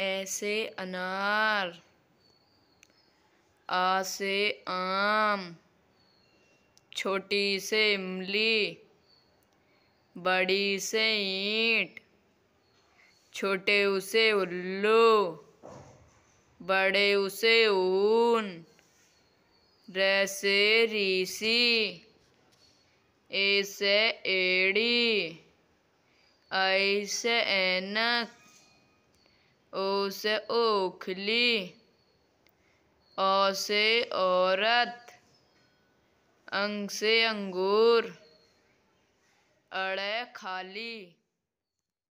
ए से अनार, आ से आम, छोटी से इमली, बड़ी से ईंट, छोटे ऊ से उल्लू, बड़े ऊ से ऊन, रे से ऋषि, ए से एड़ी, आई से ऐनक, ओ से ओखली, औ से औरत, अंग से अंगूर, अड़े खाली।